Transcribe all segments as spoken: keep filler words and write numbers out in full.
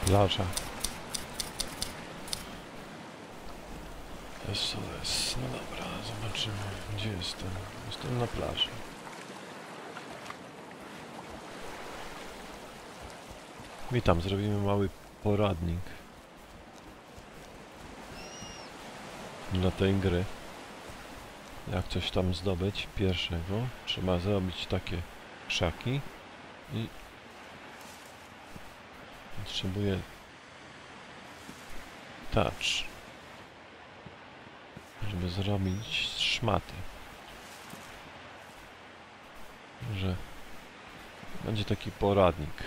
Plaża. S O S. No dobra, zobaczymy, gdzie jestem. Jestem na plaży. Witam, zrobimy mały poradnik dla tej gry. Jak coś tam zdobyć pierwszego, trzeba zrobić takie krzaki i potrzebuję touch, żeby zrobić szmaty. Że będzie taki poradnik.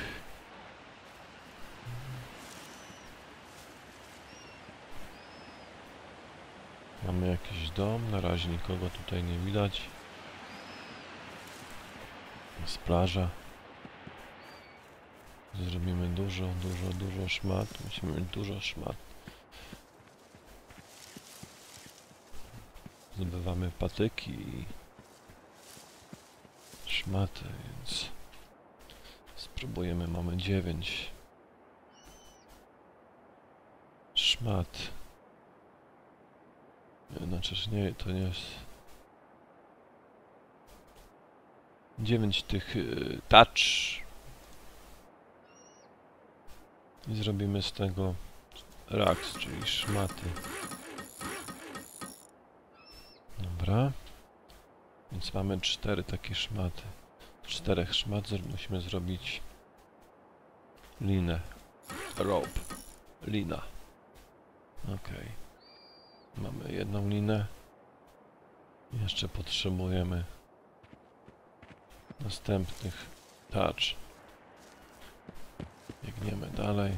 Mamy jakiś dom, na razie nikogo tutaj nie widać. Jest plaża. Zrobimy dużo, dużo, dużo szmat. Musimy mieć dużo szmat. Zdobywamy patyki i szmaty, więc spróbujemy. Mamy dziewięć szmat. Znaczy, nie, to nie jest dziewięć tych y, touch i zrobimy z tego racks, czyli szmaty. Dobra, więc mamy cztery takie szmaty. Z czterech szmat musimy zrobić linę, rope, lina. Ok. Mamy jedną linę. Jeszcze potrzebujemy następnych touch. Biegniemy dalej.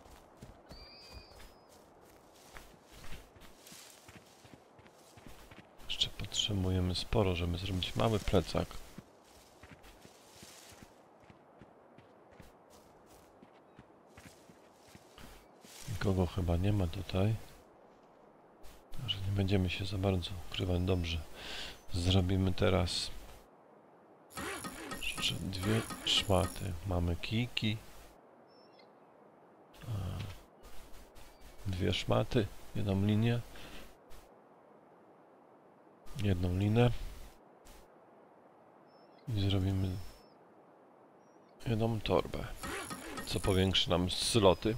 Jeszcze potrzebujemy sporo, żeby zrobić mały plecak. Nikogo chyba nie ma tutaj. Także nie będziemy się za bardzo ukrywać. Dobrze. Zrobimy teraz jeszcze dwie szmaty. Mamy kijki. Dwie szmaty. Jedną linię. Jedną linę. I zrobimy jedną torbę. Co powiększy nam sloty.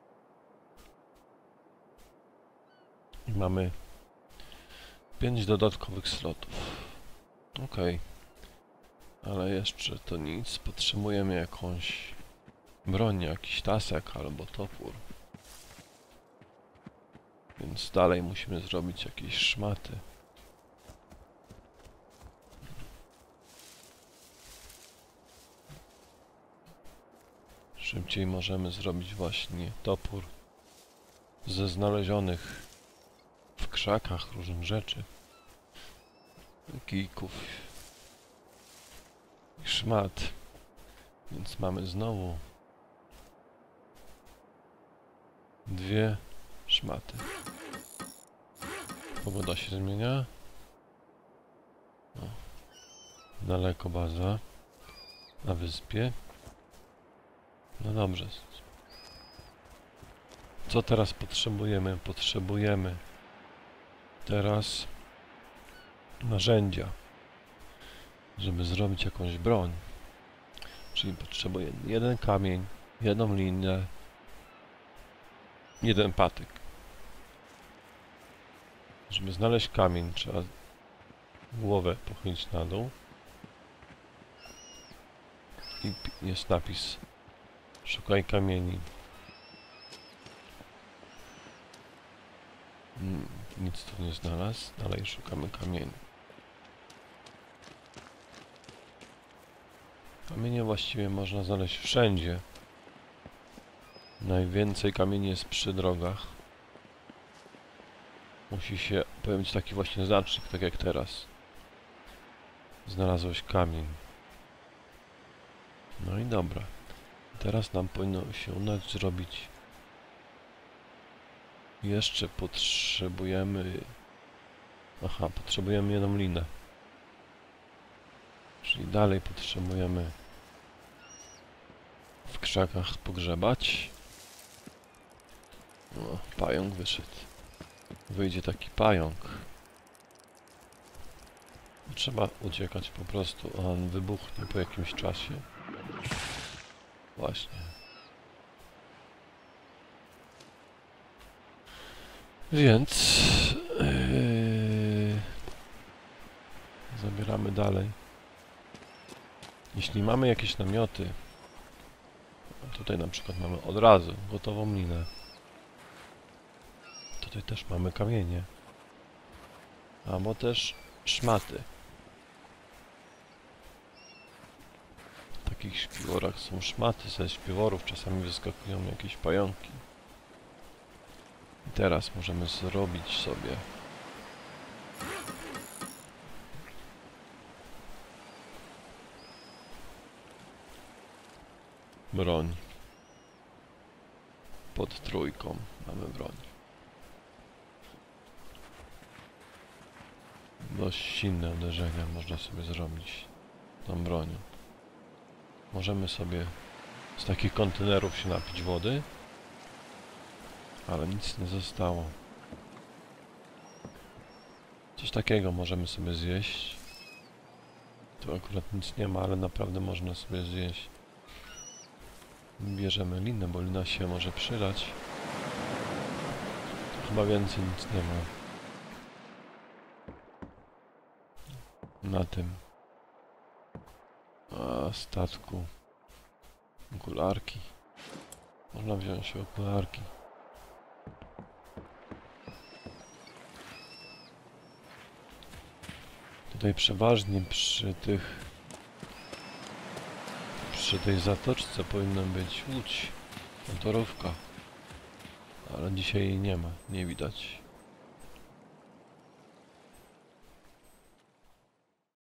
I mamy pięć dodatkowych slotów. Ok. Ale jeszcze to nic. Potrzebujemy jakąś broń, jakiś tasek albo topór. Więc dalej musimy zrobić jakieś szmaty. Szybciej możemy zrobić właśnie topór ze znalezionych w krzakach różnych rzeczy. Kijków i szmat. Więc mamy znowu dwie szmaty. Pogoda się zmienia. O, daleko baza na wyspie. No dobrze. Co teraz potrzebujemy? Potrzebujemy teraz narzędzia, żeby zrobić jakąś broń. Czyli potrzebujemy jeden kamień, jedną linię, jeden patyk. Żeby znaleźć kamień, trzeba głowę pochylić na dół. I jest napis: szukaj kamieni. Nic tu nie znalazł. Dalej szukamy kamieni. Kamienie właściwie można znaleźć wszędzie. Najwięcej kamieni jest przy drogach. Musi się pojawić taki właśnie znacznik, tak jak teraz. Znalazłeś kamień. No i dobra. Teraz nam powinno się udać zrobić. Jeszcze potrzebujemy... Aha, potrzebujemy jedną linę. Czyli dalej potrzebujemy w krzakach pogrzebać. O, pająk wyszedł. Wyjdzie taki pająk. Trzeba uciekać po prostu, a on wybuchnie po jakimś czasie. Właśnie. Więc yy, zabieramy dalej. Jeśli mamy jakieś namioty, tutaj na przykład mamy od razu gotową linę. Tutaj też mamy kamienie. Albo też szmaty. W takich śpiworach są szmaty, ze śpiworów czasami wyskakują jakieś pająki. I teraz możemy zrobić sobie broń. Pod trójką mamy broń. Dość silne uderzenia można sobie zrobić tą bronią. Możemy sobie z takich kontenerów się napić wody, ale nic nie zostało. Coś takiego możemy sobie zjeść. Tu akurat nic nie ma, ale naprawdę można sobie zjeść. Bierzemy linę, bo lina się może przydać. Chyba więcej nic nie ma. Na tym a, statku. Okularki. Można wziąć okularki. Tutaj przeważnie przy tych przy tej zatoczce powinna być łódź, motorówka, ale dzisiaj jej nie ma, nie widać.